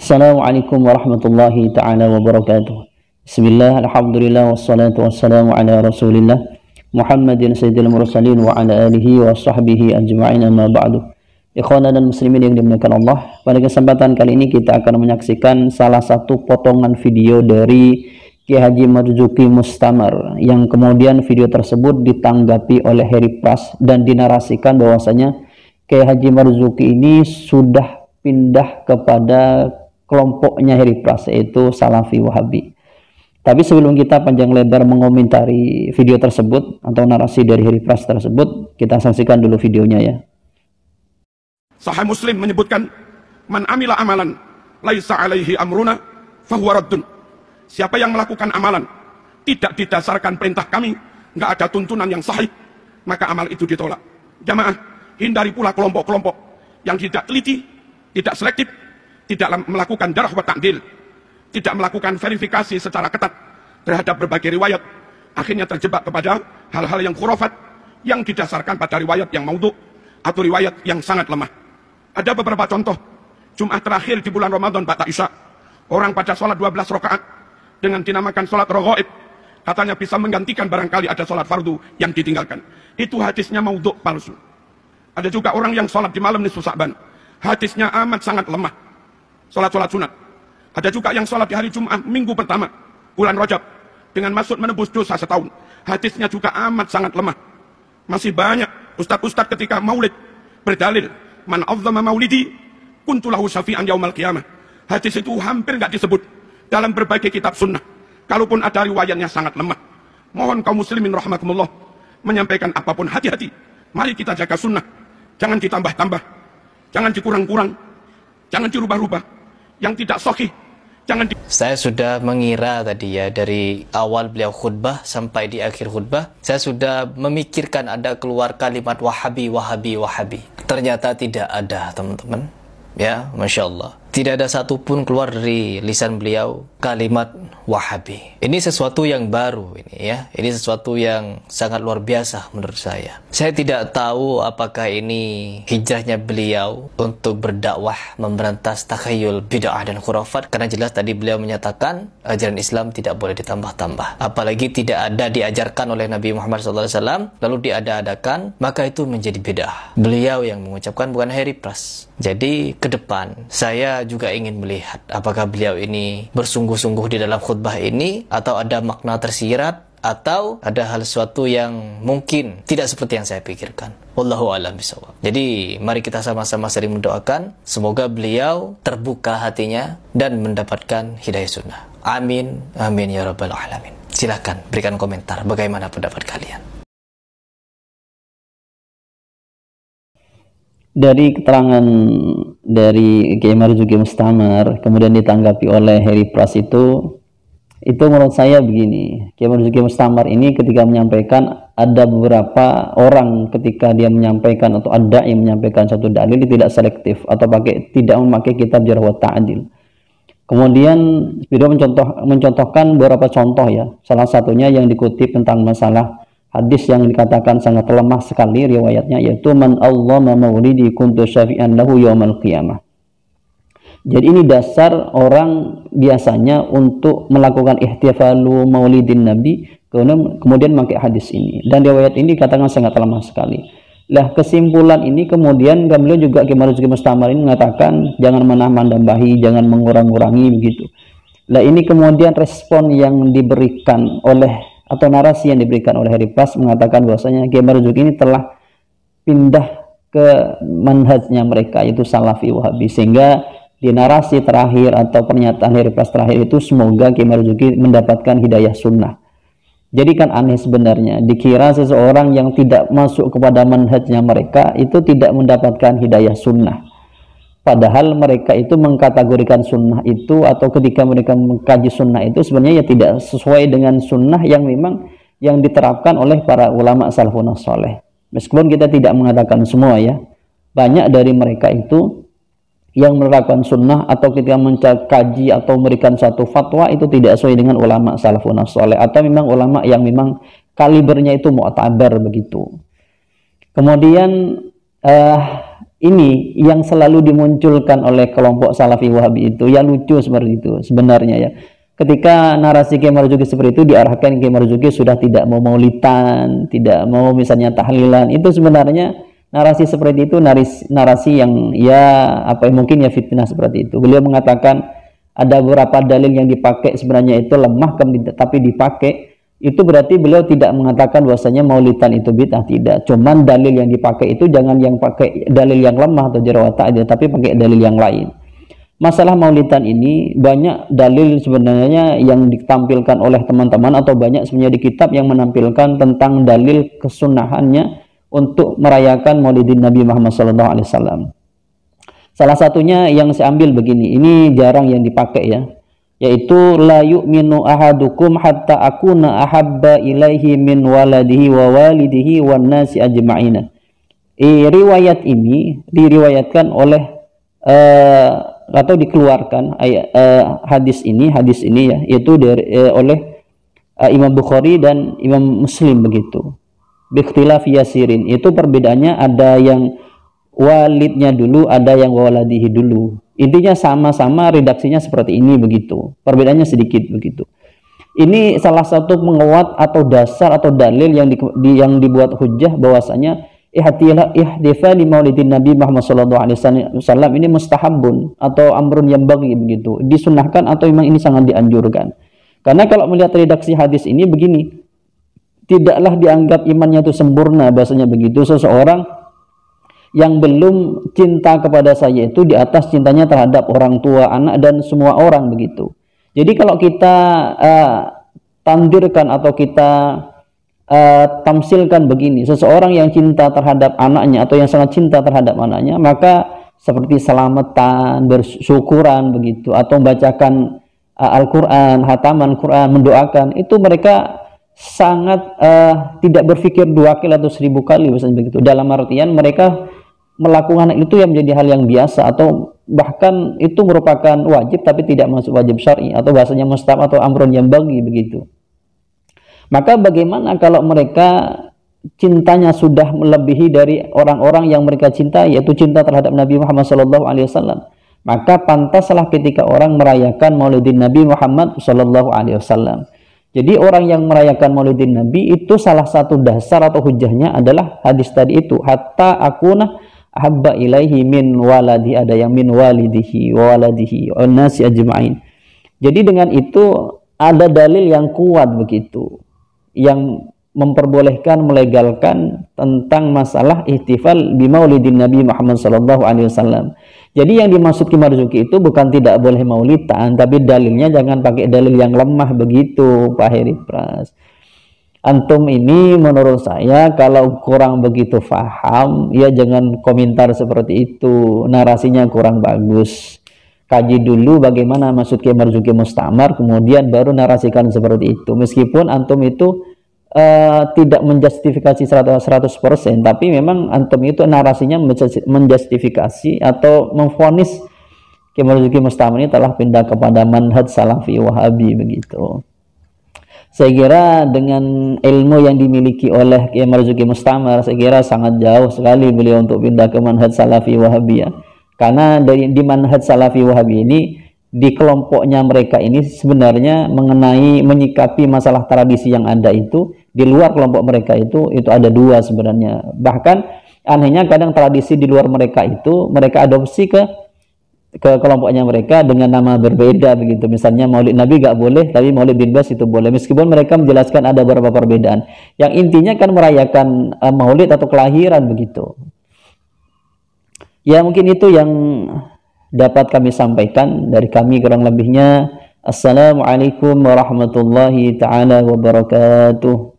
Assalamualaikum warahmatullahi ta'ala wabarakatuh. Bismillah, alhamdulillah, wassalatu wassalamu ala rasulillah Muhammadin sayyidil mursalin wa ala alihi wa sahbihi ajma'in, amma ba'du. Ikhwana dan muslimin yang dimuliakan Allah, pada kesempatan kali ini kita akan menyaksikan salah satu potongan video dari Kiai Haji Marzuki Mustamar, yang kemudian video tersebut ditanggapi oleh Heri Pras dan dinarasikan bahwasanya Kiai Haji Marzuki ini sudah pindah kepada kelompoknya Heri Pras, yaitu Salafi Wahabi. Tapi sebelum kita panjang lebar mengomentari video tersebut atau narasi dari Heri Pras tersebut, kita saksikan dulu videonya ya. Sahih Muslim menyebutkan, man amila amalan laisa alaihi amruna fahuwa raddun. Siapa yang melakukan amalan tidak didasarkan perintah kami, nggak ada tuntunan yang sahih, maka amal itu ditolak. Jamaah, hindari pula kelompok-kelompok yang tidak teliti, tidak selektif, tidak melakukan jarh wa ta'dil, tidak melakukan verifikasi secara ketat terhadap berbagai riwayat, akhirnya terjebak kepada hal-hal yang khurafat yang didasarkan pada riwayat yang maudhu atau riwayat yang sangat lemah. Ada beberapa contoh. Jumat terakhir di bulan Ramadan ba'da Isya, orang pada sholat 12 rakaat dengan dinamakan sholat raghaib, katanya bisa menggantikan barangkali ada sholat fardu yang ditinggalkan. Itu hadisnya maudhu, palsu. Ada juga orang yang sholat di malam nisfu Sa'ban, hadisnya amat sangat lemah, sholat-sholat sunat. Ada juga yang sholat di hari Jumat minggu pertama bulan Rajab dengan maksud menebus dosa setahun, hadisnya juga amat sangat lemah. Masih banyak ustadz-ustadz ketika maulid berdalil, man azzama maulidi kuntu lahu syafi'an yaumal qiyamah. Hadis itu hampir nggak disebut dalam berbagai kitab sunnah, kalaupun ada riwayatnya sangat lemah. Mohon kaum muslimin rahimakumullah menyampaikan apapun, hati-hati. Mari kita jaga sunnah, jangan ditambah-tambah, jangan dikurang-kurang, jangan dirubah-rubah. Yang tidak sahih jangan Saya sudah mengira tadi ya, dari awal beliau khutbah sampai di akhir khutbah, saya sudah memikirkan ada keluar kalimat wahabi, wahabi, wahabi. Ternyata tidak ada, teman-teman. Ya, Masya Allah. Tidak ada satupun keluar dari lisan beliau kalimat wahabi. Ini sesuatu yang baru ini ya. Ini sesuatu yang sangat luar biasa menurut saya. Saya tidak tahu apakah ini hijrahnya beliau untuk berdakwah memberantas takhayul, bid'ah dan khurafat. Karena jelas tadi beliau menyatakan ajaran Islam tidak boleh ditambah-tambah. Apalagi tidak ada diajarkan oleh Nabi Muhammad SAW lalu diada-adakan, maka itu menjadi bid'ah. Beliau yang mengucapkan, bukan Heri Pras. Jadi ke depan saya juga ingin melihat apakah beliau ini bersungguh-sungguh di dalam khutbah ini, atau ada makna tersirat, atau ada hal sesuatu yang mungkin tidak seperti yang saya pikirkan. Wallahu a'lam bishawab. Jadi mari kita sama-sama sering mendoakan semoga beliau terbuka hatinya dan mendapatkan hidayah sunnah. Amin, amin ya rabbal alamin. Silakan berikan komentar bagaimana pendapat kalian. Dari keterangan dari Kiai Marzuki Mustamar kemudian ditanggapi oleh Heri Pras itu menurut saya begini. Kiai Marzuki Mustamar ini ketika menyampaikan, ada beberapa orang ketika dia menyampaikan atau ada yang menyampaikan satu dalil tidak selektif atau tidak memakai kitab jarh wa ta'dil. Kemudian beliau mencontohkan beberapa contoh ya. Salah satunya yang dikutip tentang masalah hadis yang dikatakan sangat lemah sekali riwayatnya, yaitu man allama maulidi kuntu syafi'an lahu yaumal qiyamah. Jadi ini dasar orang biasanya untuk melakukan ihtifalu maulidin nabi, kemudian memakai hadis ini, dan riwayat ini dikatakan sangat lemah sekali. Lah kesimpulan ini kemudian beliau juga Kiai Marzuki Mustamar ini mengatakan jangan menambah-nambahi, jangan mengurang-urangi begitu. Lah ini kemudian respon yang diberikan oleh atau narasi yang diberikan oleh Heri Pras mengatakan bahwasanya Kiai Marzuki ini telah pindah ke manhajnya mereka, yaitu Salafi Wahabi, sehingga di narasi terakhir atau pernyataan Heri Pras terakhir itu semoga Kiai Marzuki mendapatkan hidayah sunnah. Jadi kan aneh sebenarnya, dikira seseorang yang tidak masuk kepada manhajnya mereka itu tidak mendapatkan hidayah sunnah. Padahal mereka itu mengkategorikan sunnah itu, atau ketika mereka mengkaji sunnah itu sebenarnya ya tidak sesuai dengan sunnah yang memang yang diterapkan oleh para ulama salafun saleh. Meskipun kita tidak mengatakan semua ya, banyak dari mereka itu yang menerapkan sunnah atau ketika mengkaji atau memberikan satu fatwa itu tidak sesuai dengan ulama salafun saleh, atau memang ulama yang memang kalibernya itu mu'tabar begitu. Kemudian ini yang selalu dimunculkan oleh kelompok Salafi Wahabi itu, ya lucu seperti itu sebenarnya ya. Ketika narasi Kiai Marzuki seperti itu diarahkan, Kiai Marzuki sudah tidak mau maulidan, tidak mau misalnya tahlilan, itu sebenarnya narasi seperti itu narasi yang ya apa mungkin ya fitnah seperti itu. Beliau mengatakan ada beberapa dalil yang dipakai sebenarnya itu lemah tapi dipakai. Itu berarti beliau tidak mengatakan bahwasanya maulidan itu bid'ah, tidak. Cuman dalil yang dipakai itu jangan yang pakai dalil yang lemah atau jerawata aja, tapi pakai dalil yang lain. Masalah maulidan ini banyak dalil sebenarnya yang ditampilkan oleh teman-teman, atau banyak sebenarnya di kitab yang menampilkan tentang dalil kesunahannya untuk merayakan Maulidin Nabi Muhammad SAW. Salah satunya yang saya ambil begini, ini jarang yang dipakai ya, yaitu la yu'minu ahadukum hatta akuna ahabba ilaihi min waladihi wa walidihi wan nasi ajma'ina. Riwayat ini diriwayatkan oleh atau dikeluarkan hadis ini ya, yaitu oleh Imam Bukhari dan Imam Muslim begitu. Bikhtilaf yasirin, itu perbedaannya ada yang walidnya dulu, ada yang waladihi dulu. Intinya sama-sama redaksinya seperti ini begitu. Perbedaannya sedikit begitu. Ini salah satu penguat atau dasar atau dalil yang dibuat hujjah bahwasanya ihtifa li maulidin Nabi Muhammad SAW ini mustahabun atau amrun yang bagi begitu. Disunahkan atau memang ini sangat dianjurkan. Karena kalau melihat redaksi hadis ini begini, tidaklah dianggap imannya itu sempurna bahasanya begitu seseorang yang belum cinta kepada saya itu di atas cintanya terhadap orang tua, anak, dan semua orang begitu. Jadi kalau kita tandirkan atau kita tamsilkan begini, seseorang yang cinta terhadap anaknya atau yang sangat cinta terhadap anaknya, maka seperti selamatan, bersyukuran begitu, atau membacakan Al-Quran, hataman Quran, mendoakan, itu mereka sangat tidak berpikir 2 kali atau 1000 kali misalnya begitu. Dalam artian mereka melakukan itu yang menjadi hal yang biasa, atau bahkan itu merupakan wajib tapi tidak masuk wajib syar'i, atau bahasanya mustahab atau amrun yang bagi begitu. Maka bagaimana kalau mereka cintanya sudah melebihi dari orang-orang yang mereka cintai, yaitu cinta terhadap Nabi Muhammad SAW? Maka pantaslah ketika orang merayakan Maulidin Nabi Muhammad SAW. Jadi orang yang merayakan Maulidin Nabi itu salah satu dasar atau hujahnya adalah hadis tadi itu, hatta akuna habba ilaihi min waladi, ada yang min walidihi wa waladihi wa nasi ajma'in. Jadi dengan itu ada dalil yang kuat begitu yang memperbolehkan, melegalkan tentang masalah ihtifal bi maulidin Nabi Muhammad SAW. Jadi yang dimaksud Kiai Marzuki itu bukan tidak boleh maulidan, tapi dalilnya jangan pakai dalil yang lemah begitu, Pak Heri Pras. Antum ini menurut saya kalau kurang begitu paham, ya jangan komentar seperti itu, narasinya kurang bagus. Kaji dulu bagaimana maksud Kiai Marzuki Mustamar, kemudian baru narasikan seperti itu. Meskipun antum itu tidak menjustifikasi 100%, tapi memang antum itu narasinya menjustifikasi atau memvonis Kiai Marzuki Mustamar ini telah pindah kepada manhaj Salafi Wahabi begitu. Saya kira dengan ilmu yang dimiliki oleh Kiai Marzuki Mustamar, saya kira sangat jauh sekali beliau untuk pindah ke manhaj Salafi Wahabi ya. Karena di manhaj Salafi Wahabi ini, di kelompoknya mereka ini sebenarnya menyikapi masalah tradisi yang ada itu, di luar kelompok mereka itu ada 2 sebenarnya. Bahkan anehnya kadang tradisi di luar mereka itu mereka adopsi ke kelompoknya mereka dengan nama berbeda begitu. Misalnya Maulid Nabi gak boleh, tapi Maulid bin Bas itu boleh, meskipun mereka menjelaskan ada beberapa perbedaan. Yang intinya kan merayakan Maulid atau kelahiran begitu. Ya mungkin itu yang dapat kami sampaikan dari kami, kurang lebihnya. Assalamualaikum warahmatullahi taala wabarakatuh.